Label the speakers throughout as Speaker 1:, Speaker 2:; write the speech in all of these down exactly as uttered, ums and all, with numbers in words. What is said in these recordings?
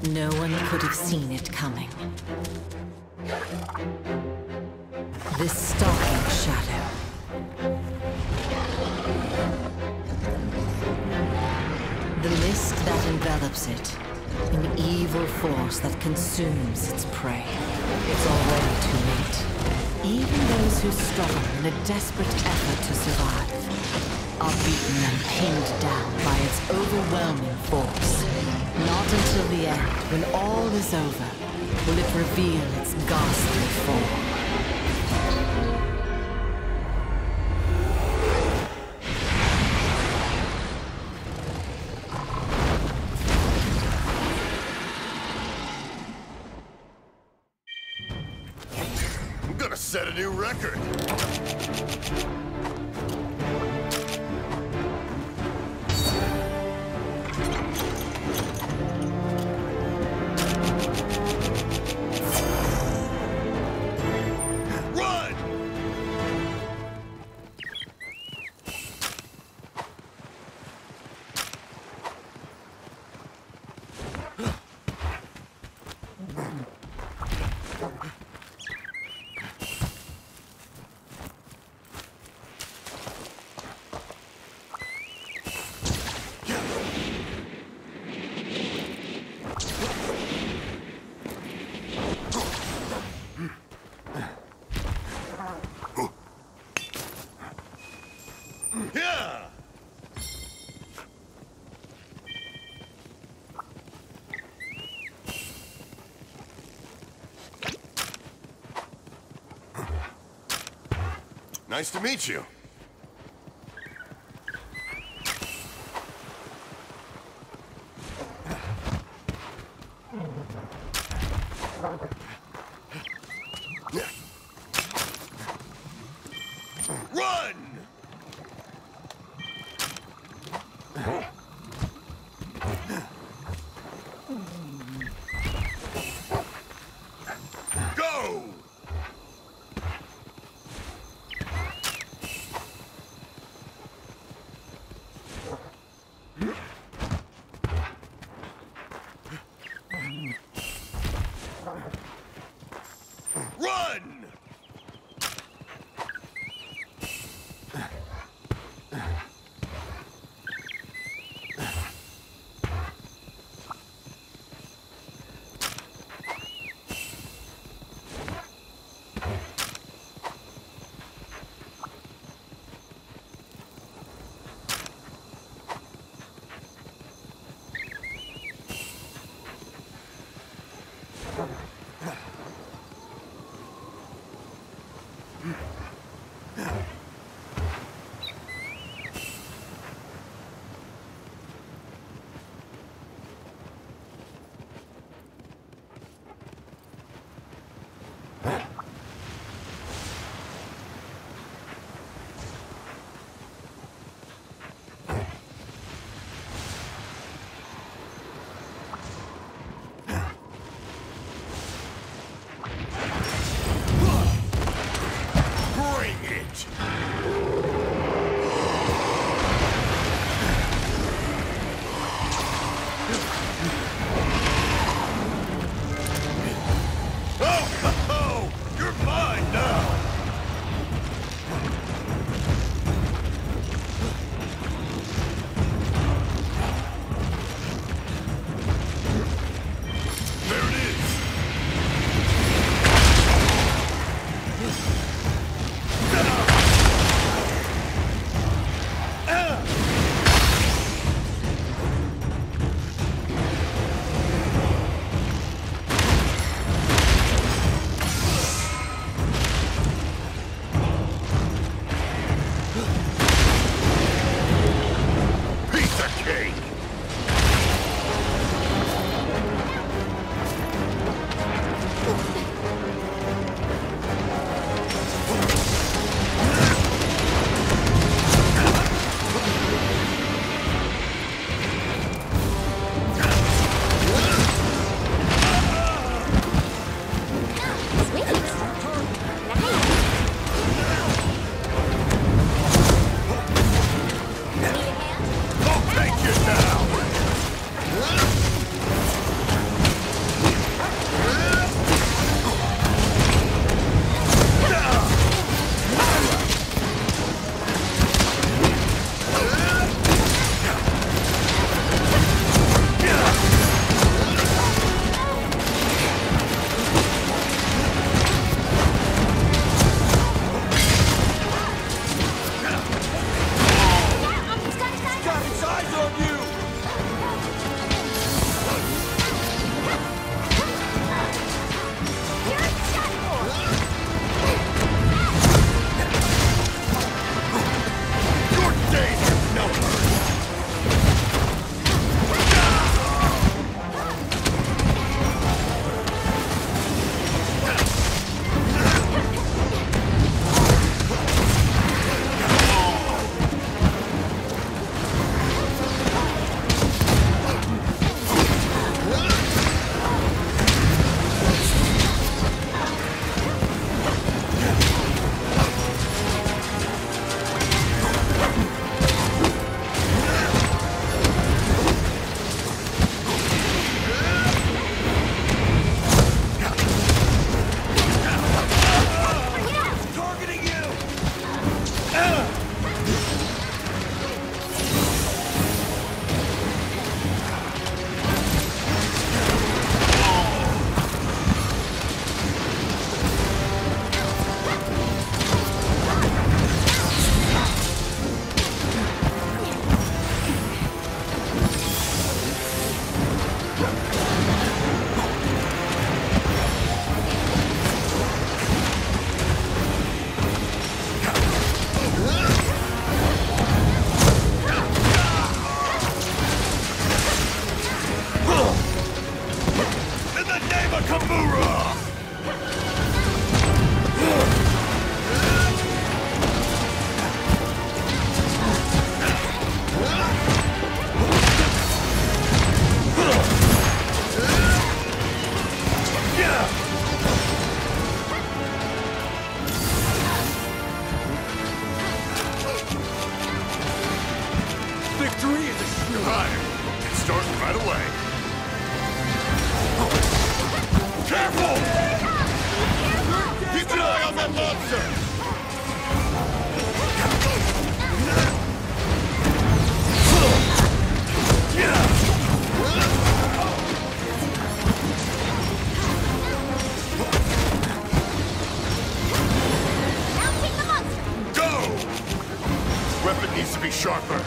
Speaker 1: No one could have seen it coming. This stalking shadow. The mist that envelops it. An evil force that consumes its prey. It's already too late. Even those who struggle in a desperate effort to survive are beaten and pinned down by its overwhelming force. Not until the end, when all is over, will it reveal its ghastly form.
Speaker 2: I'm gonna set a new record. Nice to meet you. Run! Go! Run! right away. Careful! Keep an eye on that monster! Weapon needs to be sharper.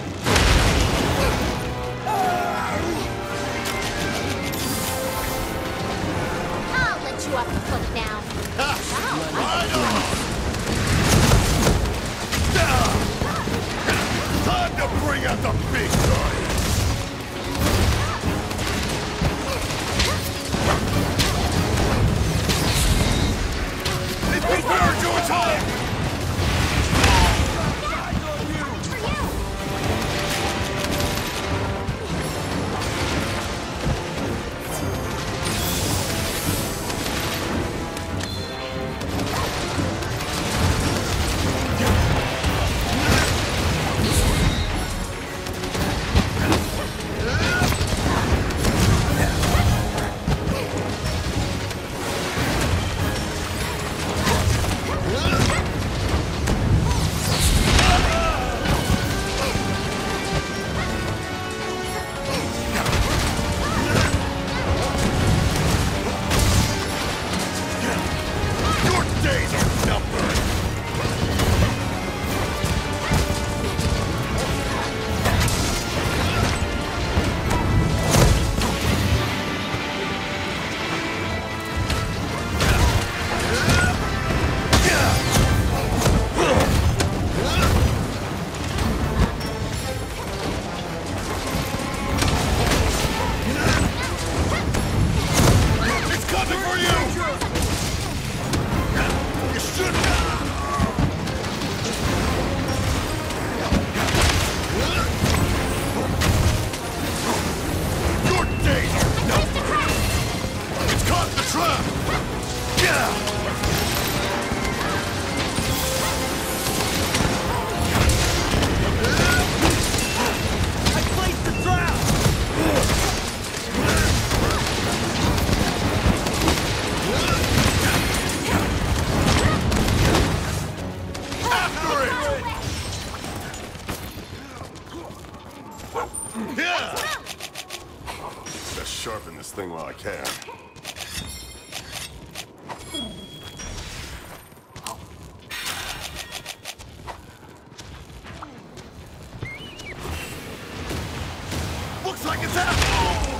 Speaker 3: I'll let you off the hook now.
Speaker 2: Ha! Right on! Time to bring out the big guns! It's prepare to attack! Sharpen this thing while I can. Looks like it's happening!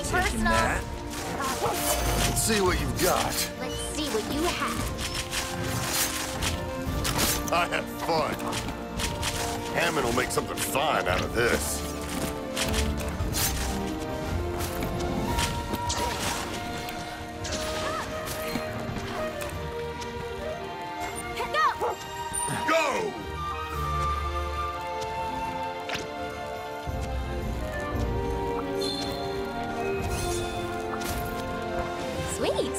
Speaker 3: personal.
Speaker 2: Let's see what you've got.
Speaker 3: Let's see what you have.
Speaker 2: I had fun. Hammond will make something fine out of this.
Speaker 3: Go!
Speaker 2: Go!
Speaker 3: Sweet.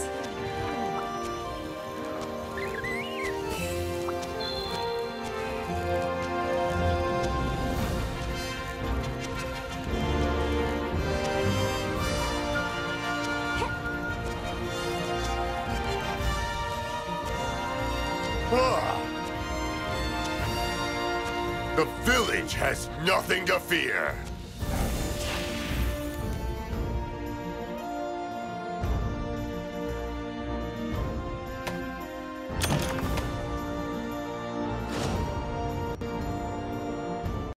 Speaker 2: Ah. The village has nothing to fear.